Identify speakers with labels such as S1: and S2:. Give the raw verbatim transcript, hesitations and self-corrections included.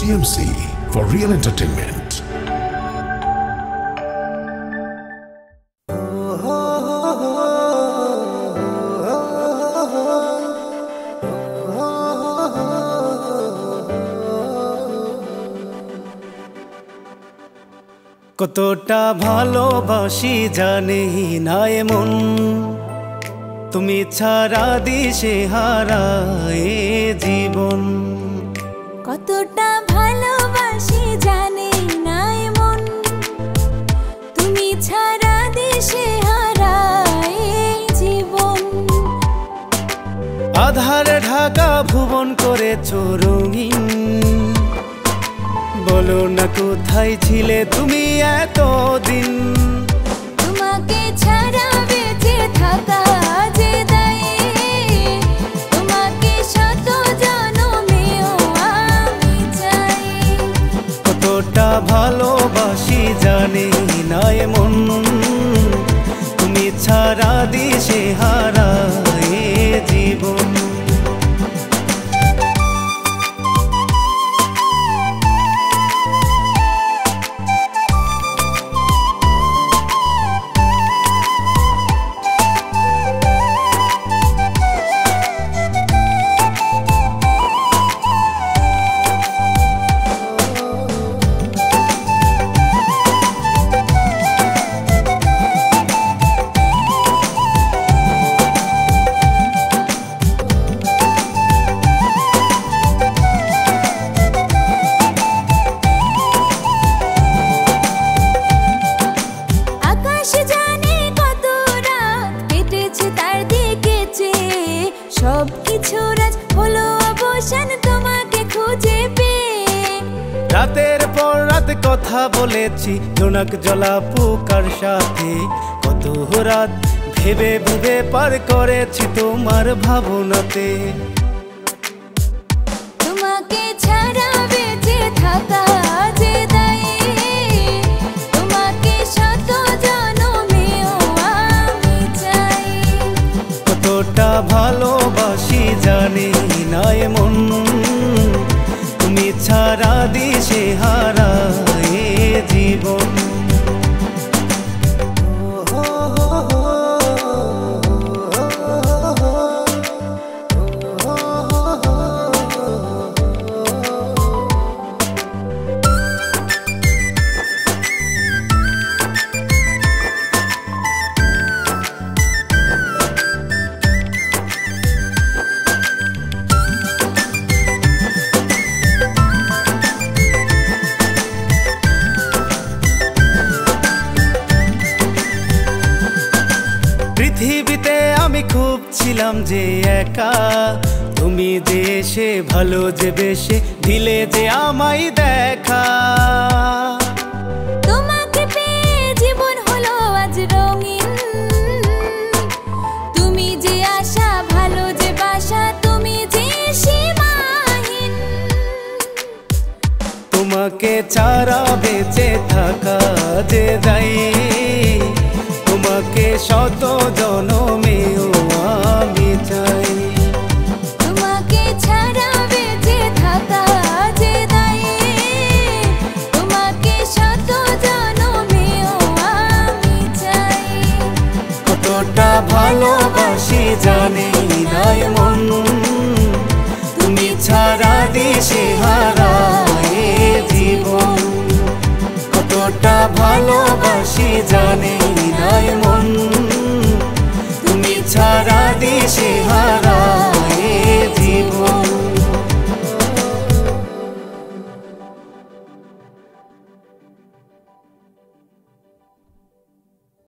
S1: M C for real entertainment.
S2: কতটা ভালোবাসি জানি না এমন, তুমি ছাড়া দিশে হারায় জীবন।
S3: কতটা ভালোবাসি জানি না এমন, তুমি ছাড়া দিশে হারায় জীবন।
S2: আধারে ঢাকা ভুবন করেছো রঙিন, বলো না কোথায় ছিলে তুমি এতদিন।
S3: তোমাকে ছাড়া বেঁচে থাকা যে দায়ে, তোমাকে শত জনমেও আমি চাই।
S2: কতটা ভালোবাসি জানি না এমন, তুমি ছাড়া দিশে হারায় জীবন।
S3: সবকিছু রাজ হলো অবসান তোমাকে খুঁজে পেয়ে।
S2: রাতের পর রাত কথা বলেছি জোনাক জলা পোকার সাথে, কত রাত ভেবে ভেবে পার করেছি তোমার ভাবনাতে।
S3: তোমাকে ছাড়া বেঁচে থাকা যে দায়ে, তোমাকে শত জনমেও আমি চাই।
S2: কতটা ভালোবাসি জানি না এমন, তুমি ছাড়া দিশে হারায় জীবন। পৃথিবীতে আমি খুব ছিলাম যে একা, তুমি যে এসে ভালো যে বেশে দিলে যে আমায় দেখা।
S3: তোমাকে পেয়ে জীবন হলো আজ রঙিন, তুমি যে আশা ভালো যে বাসা, তুমি যে সীমাহীন।
S2: তোমাকে ছাড়া বেঁচে থাকা যে দায়ে, তোমাকে শত জনমেও আমি চাই।
S3: তোমাকে ছাড়া বেঁচে থাকা যে দায়ে, তোমাকে শত জনমেও আমি চাই।
S2: কতটা ভালোবাসি জানি না এমন, তুমি ছাড়া দিশে হারায় জীবন। কতটা ভালোবাসি জানি না এমন, তুমি ছাড়া দিশে